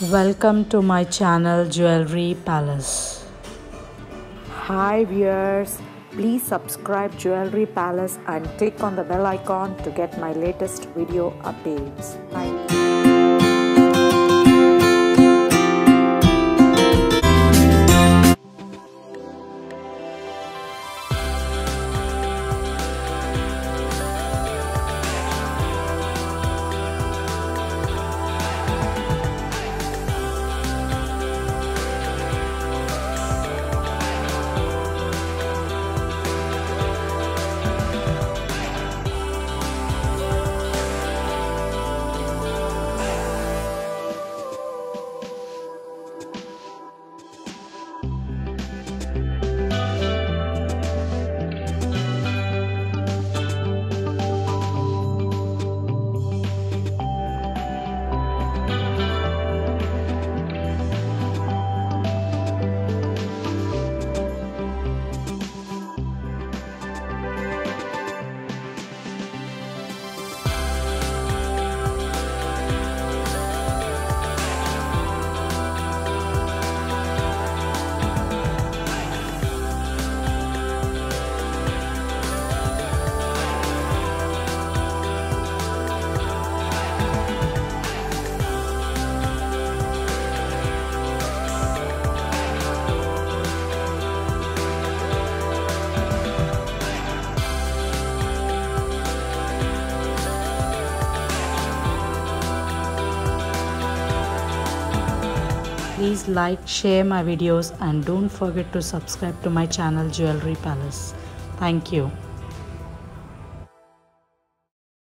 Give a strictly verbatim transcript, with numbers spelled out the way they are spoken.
Welcome to my channel Jewelry Palace. Hi viewers, please subscribe Jewelry Palace and click on the bell icon to get my latest video updates. Thank you. Please like, share my videos and don't forget to subscribe to my channel Jewelry Palace. Thank you.